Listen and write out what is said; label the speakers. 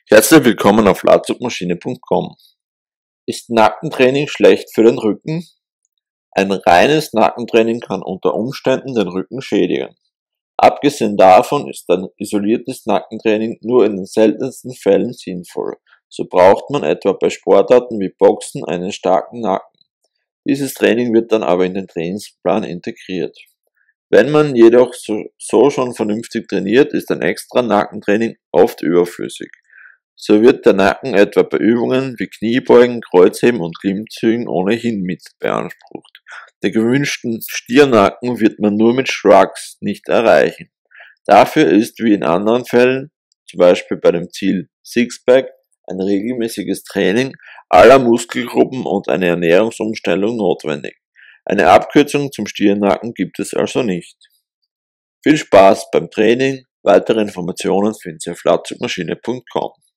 Speaker 1: Herzlich willkommen auf latzugmaschine.com. Ist Nackentraining schlecht für den Rücken? Ein reines Nackentraining kann unter Umständen den Rücken schädigen. Abgesehen davon ist ein isoliertes Nackentraining nur in den seltensten Fällen sinnvoll. So braucht man etwa bei Sportarten wie Boxen einen starken Nacken. Dieses Training wird dann aber in den Trainingsplan integriert. Wenn man jedoch so schon vernünftig trainiert, ist ein extra Nackentraining oft überflüssig. So wird der Nacken etwa bei Übungen wie Kniebeugen, Kreuzheben und Klimmzügen ohnehin mit beansprucht. Den gewünschten Stiernacken wird man nur mit Shrugs nicht erreichen. Dafür ist wie in anderen Fällen, zum Beispiel bei dem Ziel Sixpack, ein regelmäßiges Training aller Muskelgruppen und eine Ernährungsumstellung notwendig. Eine Abkürzung zum Stiernacken gibt es also nicht. Viel Spaß beim Training. Weitere Informationen finden Sie auf latzugmaschine.com.